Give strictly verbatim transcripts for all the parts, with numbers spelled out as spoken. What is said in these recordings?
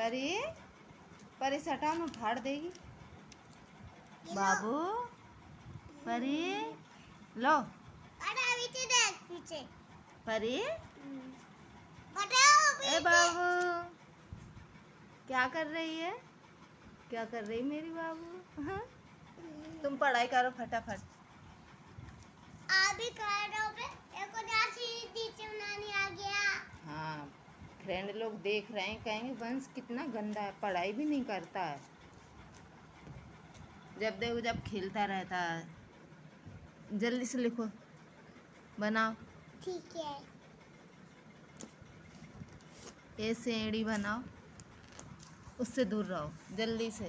परी परी सटा में फाड़ देगी। बाबू परी लो। पीछे देख पीछे। परी ए बाबू क्या कर रही है? क्या कर रही मेरी बाबू? हाँ? तुम पढ़ाई करो फटाफट। आप भी कर रहे हो बे? एको नीचे बनानी आ गया। हाँ फ्रेंड लोग देख रहे हैं, कहेंगे वंश कितना गंदा है, पढ़ाई भी नहीं करता है, जब देखो जब खेलता रहता है। जल्दी से लिखो, बनाओ। ठीक है। ए सेड़ी बनाओ, उससे दूर रहो जल्दी से।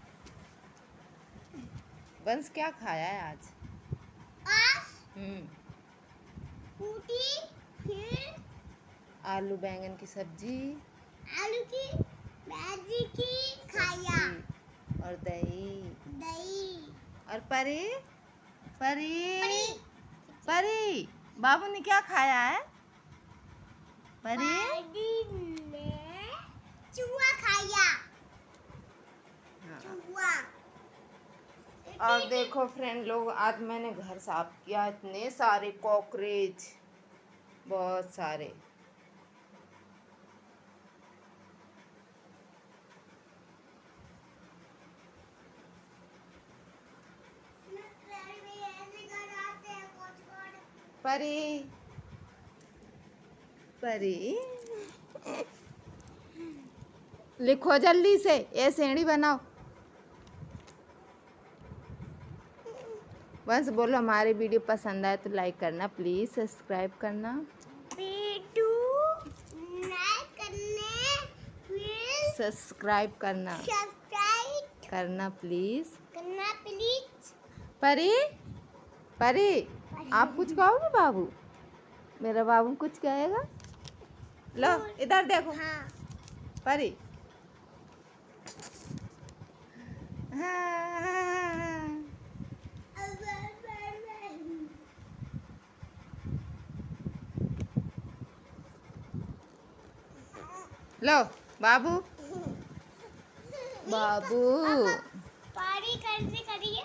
वंश क्या खाया है आज? आज हम्म रोटी, फिर आलू बैंगन की सब्जी, आलू की भाजी की खाया और दही दही। और परी परी परी, परी बाबू ने क्या खाया है? परी परी ने चूहा खाया। हाँ। चूहा। और देखो फ्रेंड लोग, आज मैंने घर साफ किया, इतने सारे कॉकरोच, बहुत सारे। परी परी लिखो जल्दी से, ये सेड़ी बनाओ। बस बोलो हमारी वीडियो पसंद आए तो लाइक करना प्लीज, सब्सक्राइब करना, वीडियो लाइक करने फिर सब्सक्राइब करना सब्सक्राइब करना प्लीज करना प्लीज। परी परी आप कुछ कहोगे? बाबू मेरा बाबू कुछ कहेगा? लो इधर देखो। हाँ। परी हाँ। लो बाबू बाबू पढ़ाई करने करिए।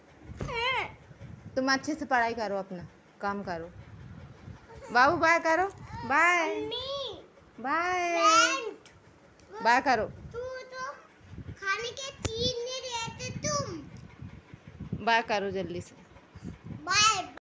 तुम अच्छे से पढ़ाई करो, अपना काम करो। बाबू बाय करो, बाय बाय बाय करो। तू तो खाने के चीज नहीं रहते तुम। बाय करो जल्दी से। बाय।